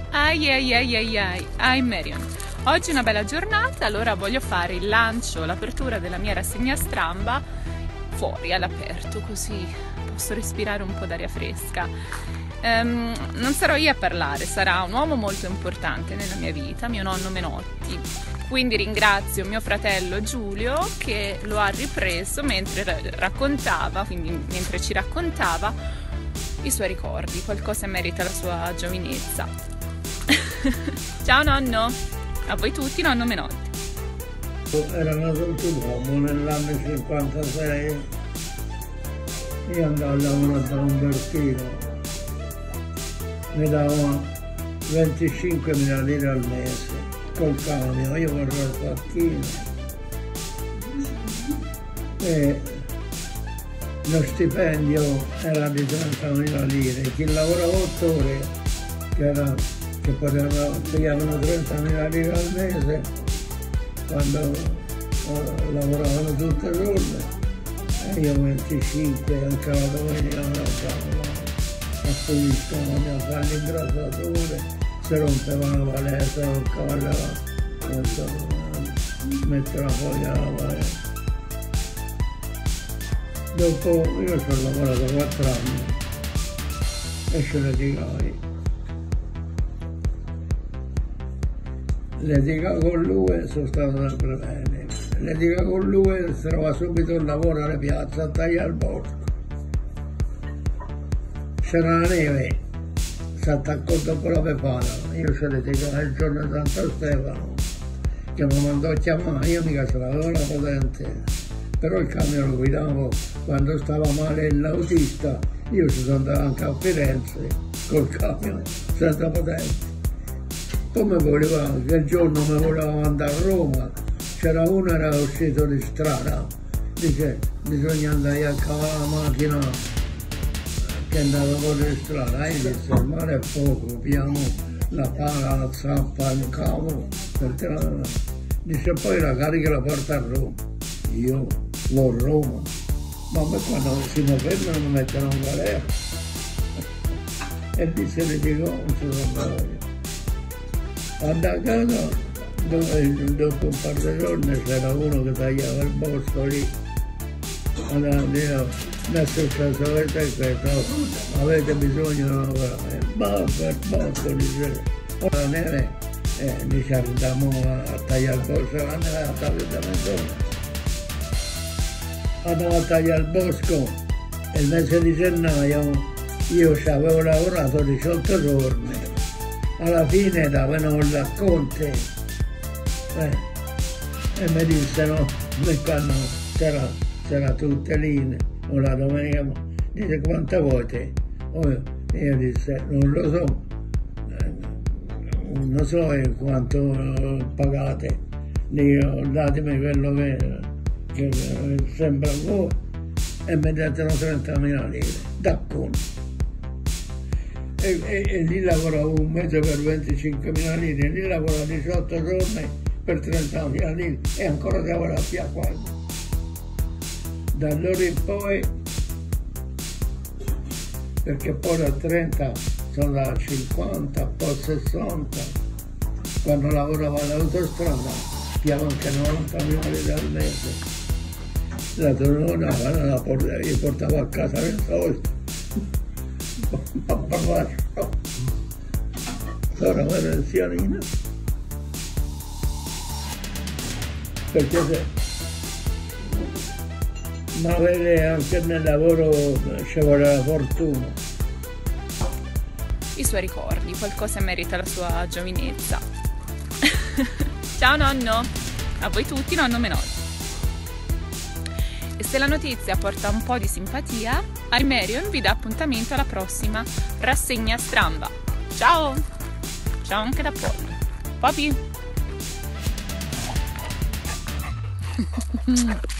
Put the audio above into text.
Ai ai ai ai ai, ai Marion. Oggi è una bella giornata, allora voglio fare il lancio, l'apertura della mia rassegna stampa fuori all'aperto, così posso respirare un po' d'aria fresca. Non sarò io a parlare, sarà un uomo molto importante nella mia vita, mio nonno Menotti. Quindi ringrazio mio fratello Giulio che lo ha ripreso mentre raccontava, quindi mentre ci raccontava i suoi ricordi, qualcosa merita la sua giovinezza. Ciao nonno, a voi tutti nonno Menotti. Era nato un uomo nell'anno 56, io andavo a lavorare da Umbertino, mi davano 25.000 lire al mese col camion, io vorrei il pacchino e lo stipendio era di 30.000 lire, chi lavorava 8 ore che potevano pigliavano 30.000 lire al mese quando lavoravano tutte le giorni e io 25 anche la domenica me la favo a puliscono, mi fare l'ingrasatore, si rompeva la palestra, non cavallava, mettere la foglia alla palestra. Dopo io ci ho lavorato 4 anni e ce le digai. Litiga con lui, sono stato sempre bene. Litiga con lui, si trova subito il lavoro alle piazze a tagliare il bosco. C'era la neve, si attaccò dopo la Befana. Io ce litigai il giorno di Santo Stefano, che mi mandò a chiamare, io mica ce l'avevo la patente. Però il camion lo guidavo quando stava male l'autista, io ci sono andato anche a Firenze col camion senza patente. Come voleva, che il giorno mi voleva mandare a Roma, c'era uno che era uscito di strada, dice bisogna andare a cavare la macchina che andava fuori di strada, io disse il mare è poco, piamo la pala, la zappa, il cavo, perché dice poi la carica la porta a Roma, io l'ho a Roma, ma quando si mi fermano mi mettono in galera e disse le dico non ci sono andato. Quando a casa, dopo un par di giorni c'era uno che tagliava il bosco lì, allora dicevo, mi è successo questo e questo, avete bisogno di lavorare, per bosco, dice, ora la neve, dice andiamo a tagliare il bosco, la neve a tagliare mezz'ora. Andiamo a tagliare il bosco e il mese di gennaio io ci avevo lavorato 18 giorni. Alla fine davano il racconto e mi dissero, quando c'era tutte lì, la domenica, dice quante volte? Io disse non lo so, non so quanto pagate, dico datemi quello che sembra a voi e mi datelo 30.000 lire, d'acconto. E lì lavoravo un mese per 25.000 lire, lì lavoravo 18 giorni per 30.000 lire e ancora lavoravo più a quando. Da allora in poi, perché poi da 30 sono da 50, poi 60, quando lavoravo all'autostrada piavo anche 90.000 lire al mese. La tornona io portavo a casa per soldi. Sono una anzianina perché ma vede anche nel lavoro ci vuole la fortuna. I suoi ricordi, qualcosa merita la sua giovinezza. Ciao nonno, a voi tutti nonno Menotti. E se la notizia porta un po' di simpatia, Marion vi dà appuntamento alla prossima rassegna stampa. Ciao! Ciao anche da Pollo. Papi!